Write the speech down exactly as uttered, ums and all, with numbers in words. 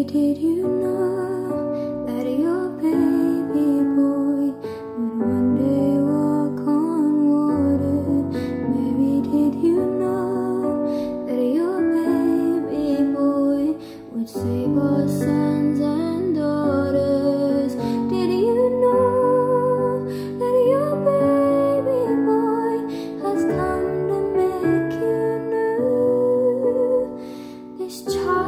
Baby, did you know that your baby boy would one day walk on water? Baby, did you know that your baby boy would save our sons and daughters? Did you know that your baby boy has come to make you new? This child